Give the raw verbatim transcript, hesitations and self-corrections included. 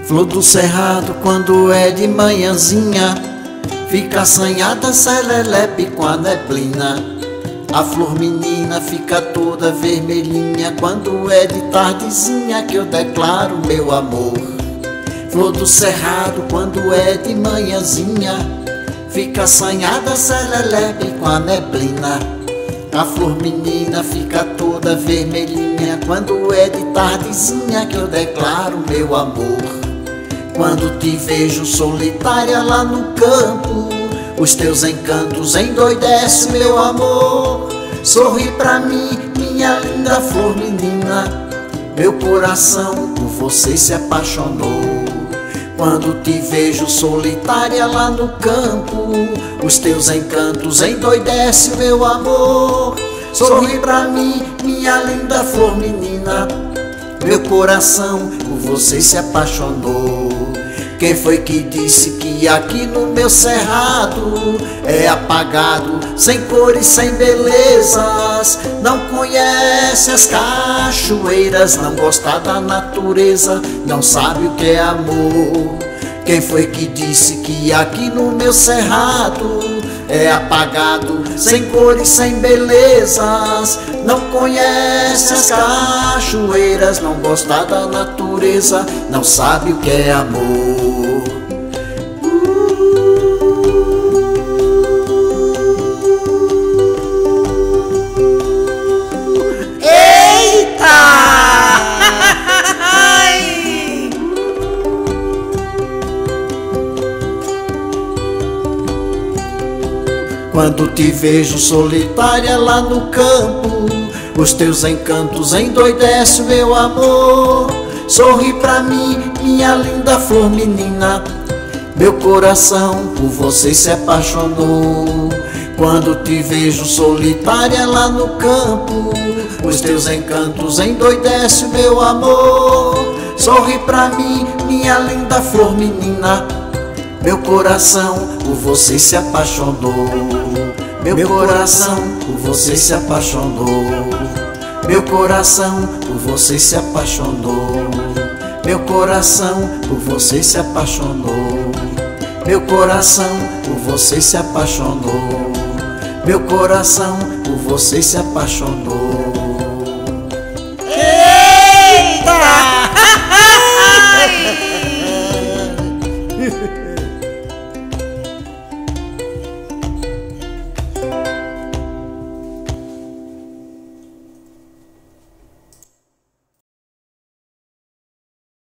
Flor do cerrado quando é de manhãzinha, fica assanhada, serelepe com a neblina. A flor menina fica toda vermelhinha quando é de tardezinha que eu declaro meu amor. Flor do cerrado quando é de manhãzinha, fica assanhada, serelepe com a neblina. A flor menina fica toda vermelhinha quando é de tardezinha que eu declaro meu amor. Quando te vejo solitária lá no campo, os teus encantos endoidecem meu amor. Sorri pra mim, minha linda flor menina, meu coração por você se apaixonou. Quando te vejo solitária lá no campo, os teus encantos endoidecem meu amor. Sorri pra mim, minha linda flor menina, meu coração por você se apaixonou. Quem foi que disse que aqui no meu cerrado é apagado, sem cores, sem belezas? Não conhece as cachoeiras, não gosta da natureza, não sabe o que é amor. Quem foi que disse que aqui no meu cerrado é apagado, sem cores, sem belezas? Não conhece as cachoeiras, não gosta da natureza, não sabe o que é amor. Quando te vejo solitária lá no campo, os teus encantos endoidecem meu amor. Sorri pra mim, minha linda flor menina, meu coração por você se apaixonou. Quando te vejo solitária lá no campo, os teus encantos endoidecem meu amor. Sorri pra mim, minha linda flor menina, meu coração por você se apaixonou. Meu coração por você se apaixonou. Meu coração por você se apaixonou. Meu coração por você se apaixonou. Meu coração por você se apaixonou. Meu coração por você se apaixonou. Eita!